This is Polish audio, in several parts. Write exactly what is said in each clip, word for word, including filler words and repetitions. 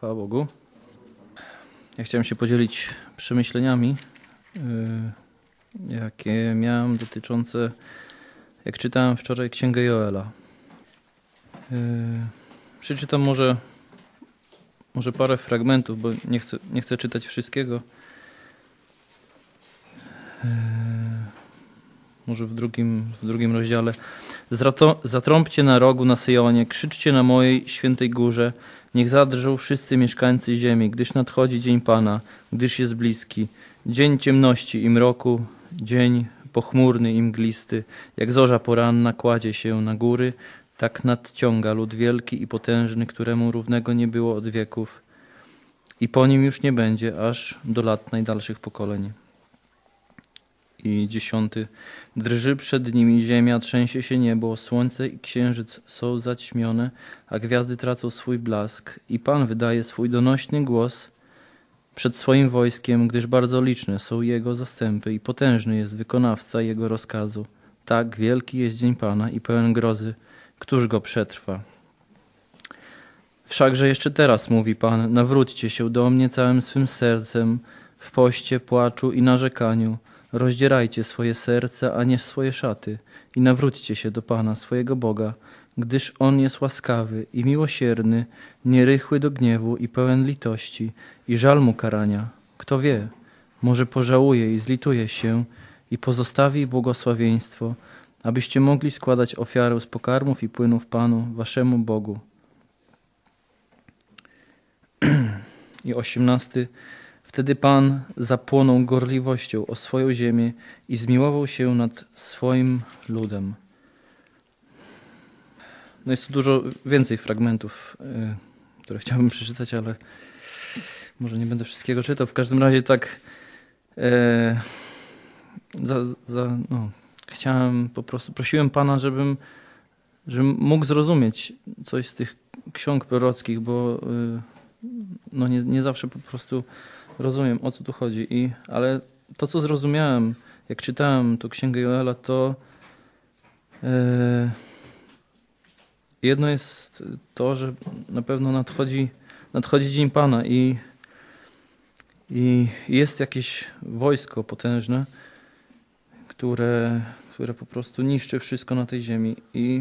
Chwała Bogu. Ja chciałem się podzielić przemyśleniami, jakie miałem dotyczące, jak czytałem wczoraj Księgę Joela. Przeczytam może, może parę fragmentów, bo nie chcę, nie chcę czytać wszystkiego. Może w drugim, w drugim rozdziale. Zatrąbcie na rogu na Syjonie, krzyczcie na mojej świętej górze, niech zadrżą wszyscy mieszkańcy ziemi, gdyż nadchodzi dzień Pana, gdyż jest bliski. Dzień ciemności i mroku, dzień pochmurny i mglisty, jak zorza poranna kładzie się na góry, tak nadciąga lud wielki i potężny, któremu równego nie było od wieków i po nim już nie będzie, aż do lat najdalszych pokoleń. I dziesiąty. Drży przed nimi ziemia, trzęsie się niebo, słońce i księżyc są zaćmione, a gwiazdy tracą swój blask. I Pan wydaje swój donośny głos przed swoim wojskiem, gdyż bardzo liczne są Jego zastępy i potężny jest wykonawca Jego rozkazu. Tak wielki jest dzień Pana i pełen grozy, któż go przetrwa. Wszakże jeszcze teraz, mówi Pan, nawróćcie się do mnie całym swym sercem, w poście, płaczu i narzekaniu. Rozdzierajcie swoje serca, a nie swoje szaty i nawróćcie się do Pana, swojego Boga, gdyż On jest łaskawy i miłosierny, nierychły do gniewu i pełen litości i żal mu karania. Kto wie, może pożałuje i zlituje się i pozostawi błogosławieństwo, abyście mogli składać ofiarę z pokarmów i płynów Panu, waszemu Bogu. I osiemnasty. Wtedy Pan zapłonął gorliwością o swoją ziemię i zmiłował się nad swoim ludem. No jest tu dużo więcej fragmentów, yy, które chciałbym przeczytać, ale może nie będę wszystkiego czytał. W każdym razie tak yy, za, za, no, chciałem po prostu, prosiłem Pana, żebym, żebym mógł zrozumieć coś z tych ksiąg prorockich, bo yy, no nie, nie zawsze po prostu rozumiem, o co tu chodzi. I, ale to, co zrozumiałem, jak czytałem tą Księgę Joela, to yy, jedno jest to, że na pewno nadchodzi, nadchodzi Dzień Pana i, i jest jakieś wojsko potężne, które, które po prostu niszczy wszystko na tej ziemi. I,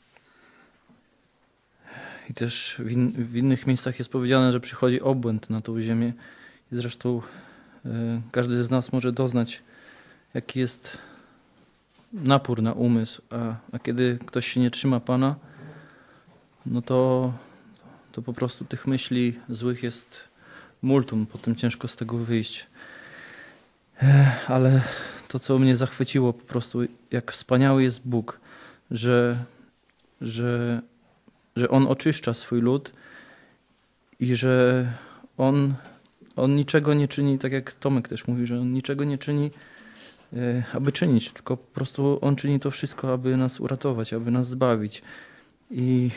i też w, in, w innych miejscach jest powiedziane, że przychodzi obłęd na tą ziemię. I zresztą y, każdy z nas może doznać, jaki jest napór na umysł, a, a kiedy ktoś się nie trzyma Pana, no to, to po prostu tych myśli złych jest multum, potem ciężko z tego wyjść. Ech, ale to, co mnie zachwyciło po prostu, jak wspaniały jest Bóg, że, że, że On oczyszcza swój lud i że On On niczego nie czyni, tak jak Tomek też mówi, że On niczego nie czyni, e, aby czynić, tylko po prostu On czyni to wszystko, aby nas uratować, aby nas zbawić. I,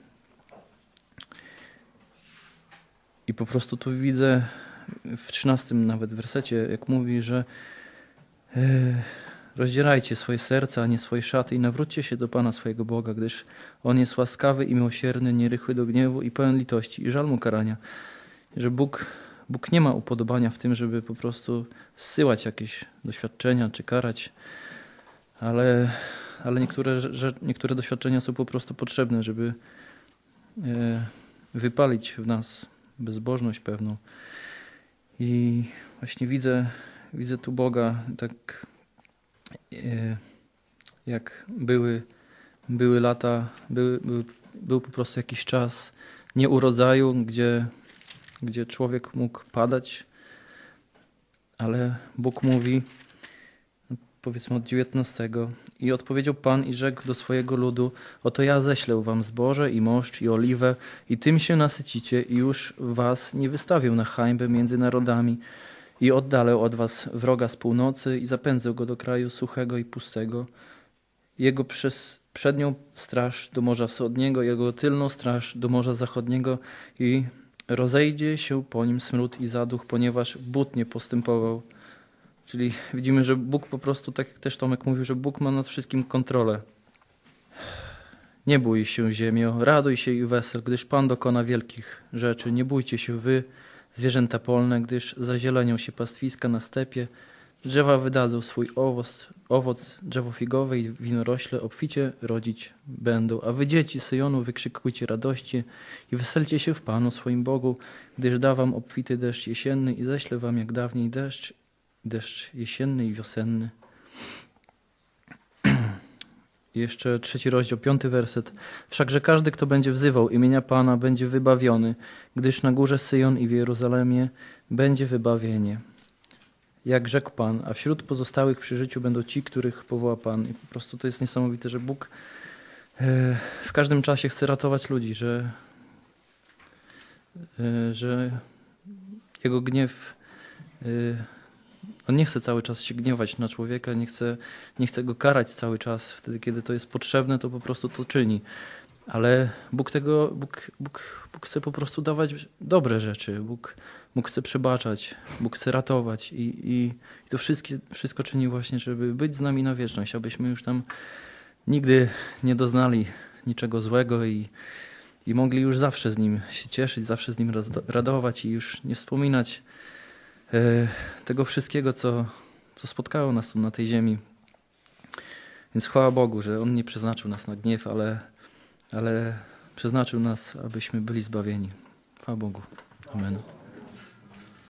i po prostu tu widzę w trzynastym nawet wersecie, jak mówi, że e, rozdzierajcie swoje serca, a nie swoje szaty i nawróćcie się do Pana swojego Boga, gdyż On jest łaskawy i miłosierny, nierychły do gniewu i pełen litości i żal mu karania. Że Bóg Bóg nie ma upodobania w tym, żeby po prostu zsyłać jakieś doświadczenia czy karać, ale, ale niektóre, że, niektóre doświadczenia są po prostu potrzebne, żeby e, wypalić w nas bezbożność pewną. I właśnie widzę, widzę tu Boga, tak e, jak były, były lata, były, był, był po prostu jakiś czas nieurodzaju, gdzie gdzie człowiek mógł padać, ale Bóg mówi, powiedzmy od dziewiętnastego. I odpowiedział Pan i rzekł do swojego ludu, oto ja ześlę wam zboże i moszcz i oliwę i tym się nasycicie i już was nie wystawię na hańbę między narodami i oddalę od was wroga z północy i zapędzę go do kraju suchego i pustego. Jego przez przednią straż do Morza Wschodniego, jego tylną straż do Morza Zachodniego i rozejdzie się po nim smród i zaduch, ponieważ Bóg nie postępował. Czyli widzimy, że Bóg po prostu, tak jak też Tomek mówił, że Bóg ma nad wszystkim kontrolę. Nie bój się, ziemio, raduj się i wesel, gdyż Pan dokona wielkich rzeczy. Nie bójcie się wy, zwierzęta polne, gdyż zazielenią się pastwiska na stepie. Drzewa wydadzą swój owoc, owoc drzewo figowe i winorośle obficie rodzić będą. A wy, dzieci Syjonu, wykrzykujcie radości i weselcie się w Panu swoim Bogu, gdyż da wam obfity deszcz jesienny i ześle wam jak dawniej deszcz, deszcz jesienny i wiosenny. Jeszcze trzeci rozdział, piąty werset. Wszakże każdy, kto będzie wzywał imienia Pana, będzie wybawiony, gdyż na górze Syjon i w Jeruzalemie będzie wybawienie. Jak rzekł Pan, a wśród pozostałych przy życiu będą ci, których powoła Pan. I po prostu to jest niesamowite, że Bóg w każdym czasie chce ratować ludzi, że, że Jego gniew, On nie chce cały czas się gniewać na człowieka, nie chce, nie chce go karać cały czas. Wtedy, kiedy to jest potrzebne, to po prostu to czyni. Ale Bóg tego, Bóg, Bóg, Bóg chce po prostu dawać dobre rzeczy. Bóg, Bóg chce przebaczać, Bóg chce ratować i, i, i to wszystkie, wszystko czyni właśnie, żeby być z nami na wieczność, abyśmy już tam nigdy nie doznali niczego złego i, i mogli już zawsze z Nim się cieszyć, zawsze z Nim radować i już nie wspominać e, tego wszystkiego, co, co spotkało nas tu na tej ziemi. Więc chwała Bogu, że On nie przeznaczył nas na gniew, ale, ale przeznaczył nas, abyśmy byli zbawieni. Chwała Bogu. Amen.